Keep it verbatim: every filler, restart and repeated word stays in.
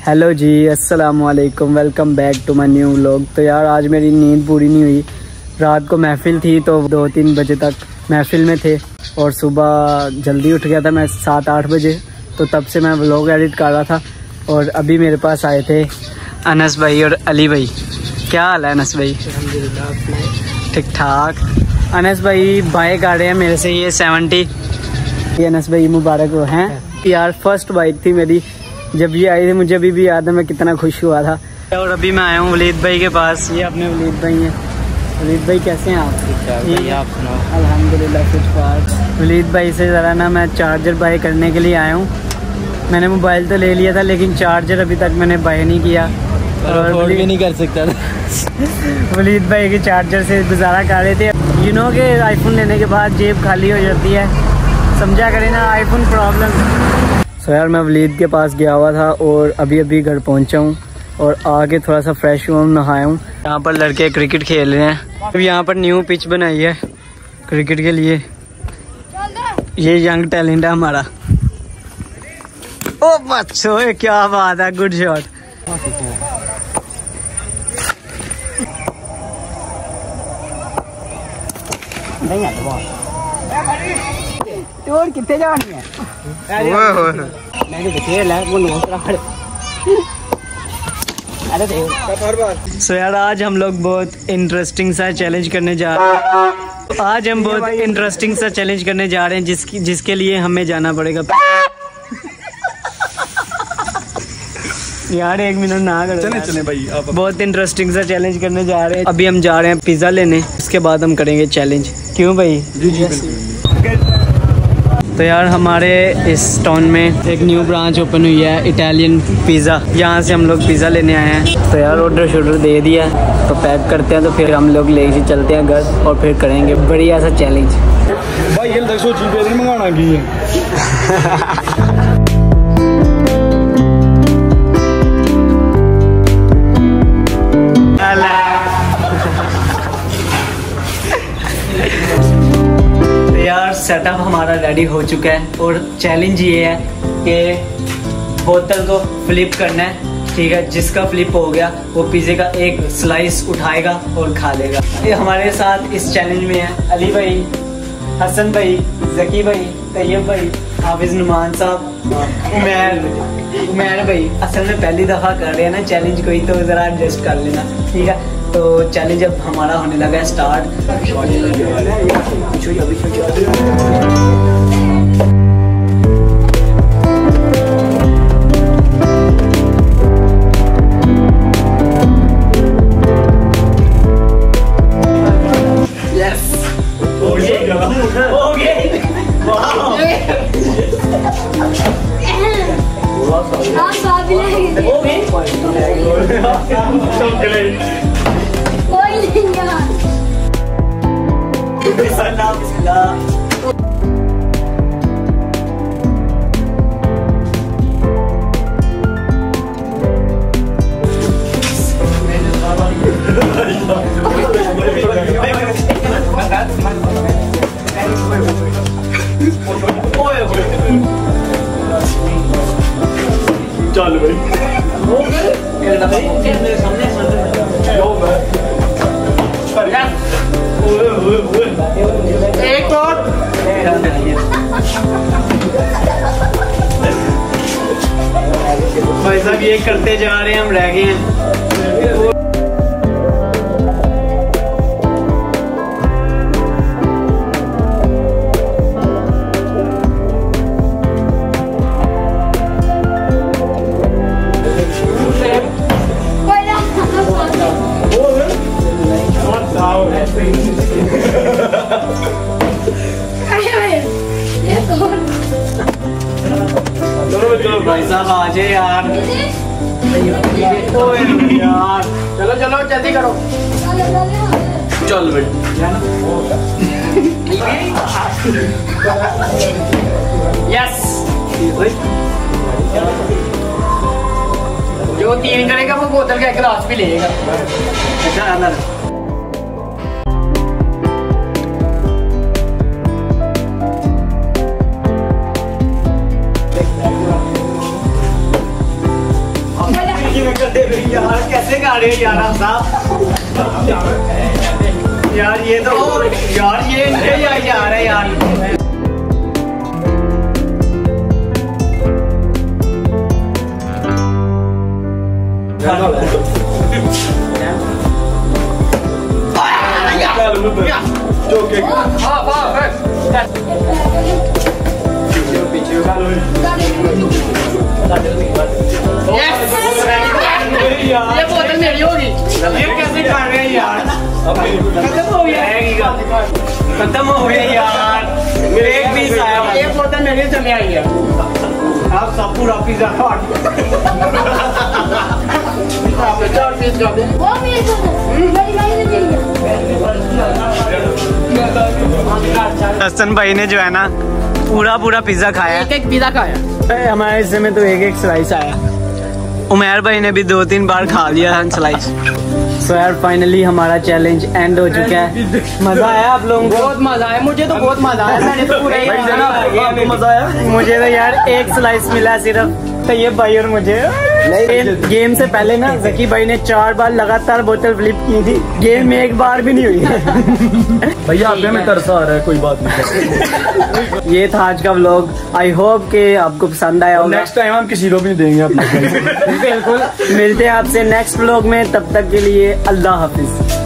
Hello जी, अस्सलाम वालेकुम, welcome back to my new vlog. तो यार आज मेरी नींद पूरी नहीं हुई। रात को महफिल थी तो दो तीन बजे तक महफिल में थे और सुबह जल्दी उठ गया था मैं सात आठ बजे। तो तब से मैं व्लॉग एडिट कर रहा था और अभी मेरे पास आए थे अनस भाई और अली भाई। क्या हाल है अनस भाई? ठीक ठाक। अनस भाई बाइक आ रहे हैं मेरे से, ये सेवेंटी। ये अनस भाई मुबारक हो हैं यार, फर्स्ट बाइक थी मेरी। जब ये आई थी मुझे अभी भी याद है मैं कितना खुश हुआ था। और अभी मैं आया हूँ वलीद भाई के पास। ये अपने वलीद भाई हैं। वलीद भाई कैसे हैं आप? ठीक है, आप सुनाओ। अल्हम्दुलिल्लाह कुछ बात। वलीद भाई से ज़रा ना मैं चार्जर बाय करने के लिए आया हूँ। मैंने मोबाइल तो ले लिया था लेकिन चार्जर अभी तक मैंने बाय नहीं किया और भी नहीं कर सकता था। वलीद भाई के चार्जर से गुजारा कर रहे थे। यू नो कि आईफोन लेने के बाद जेब खाली हो जाती है, समझा करें ना, आईफोन प्रॉब्लम। तो यार मैं वलीद के पास गया हुआ था और अभी अभी घर पहुंचा हूँ और आके थोड़ा सा फ्रेश हुआ हूँ, नहाया हूँ। यहाँ पर लड़के क्रिकेट खेल रहे हैं। अभी यहाँ पर न्यू पिच बनाई है क्रिकेट के लिए। ये यंग टैलेंट है हमारा। ओ बच्चों, क्या बात है, गुड शॉट। नहीं आता बहुत और कितने जानी है? सो यार आज हम लोग बहुत इंटरेस्टिंग सा चैलेंज करने जा रहे हैं। आज हम बहुत इंटरेस्टिंग सा चैलेंज करने जा रहे हैं जिसकी जिसके लिए हमें जाना पड़ेगा। यार एक मिनट ना करो। चले चले भाई, आप बहुत इंटरेस्टिंग सा चैलेंज करने जा रहे हैं। अभी हम जा रहे हैं पिज़्ज़ा लेने, उसके बाद हम करेंगे चैलेंज। क्यों भाई? जी जी। तो यार हमारे इस टाउन में एक न्यू ब्रांच ओपन हुई है इटालियन पिज़्ज़ा। यहाँ से हम लोग पिज़्ज़ा लेने आए हैं। तो यार ऑर्डर शॉर्डर दे दिया है, तो पैक करते हैं तो फिर हम लोग लेके चलते हैं घर और फिर करेंगे बढ़िया सा चैलेंज। भाई ये दसो चीज़ें मंगाना की है। यार सेटअप हमारा रेडी हो चुका है और चैलेंज ये है कि बोतल को फ्लिप करना है, ठीक है। जिसका फ्लिप हो गया वो पिज़्ज़े का एक स्लाइस उठाएगा और खा लेगा। ये हमारे साथ इस चैलेंज में है अली भाई, हसन भाई, जकी भाई, तैयब भाई, हाफिज नुमान साहब, उमैर उमैर भाई। असल में पहली दफ़ा कर रहे हैं ना चैलेंज कोई, तो ज़रा एडजस्ट कर लेना, ठीक है। तो चैलेंज अब हमारा होने लगा है स्टार्ट। यस, हो गया हो गया। चल भाई एक और भाई साहब ये करते जा रहे हैं, हम रह गए हैं। भाई साहब आ जाए यार। यार चलो चलो जल्दी करो। चल भाई यस। जो तीन करेगा वो बोतल का गिलास भी लेगा। अच्छा अंदर करते भाई यार, कैसे खा रहे हैं यार आप साहब यार, ये तो यार ये इनके यार जा रहे हैं यार। ये बोतल मेरी होगी, ये कैसे खा रहे हैं यार, खत्म हो गया, खत्म हो गया यार, मेरे एक पीस आया, ये बोतल मेरे से में आई है, आप सब पूरा पिज्जा खा हसन भाई ने जो है ना पूरा पूरा पिज्जा खाया, एक एक पिज्जा खाया, हमारे हिस्से में तो एक एक स्लाइस आया। उमर भाई ने भी दो तीन बार खा लिया है स्लाइस। सो यार फाइनली हमारा चैलेंज एंड हो चुका है। मजा आया आप लोगों को? बहुत मजा आया, मुझे तो बहुत मजा आया, मैंने तो पूरा ही मजा आया। मुझे तो यार एक स्लाइस मिला सिर्फ, तो ये भाई और मुझे। गेम से पहले ना जकी भाई ने चार बार लगातार बोतल फ्लिप की थी, गेम में एक बार भी नहीं हुई। भैया आप में तरसा आ रहा है, कोई बात नहीं। ये था आज का व्लॉग, आई होप कि आपको पसंद आया होगा। नेक्स्ट टाइम हम किसी को भी देंगे अपने। बिल्कुल, मिलते हैं आपसे नेक्स्ट व्लॉग में, तब तक के लिए अल्लाह हाफिज।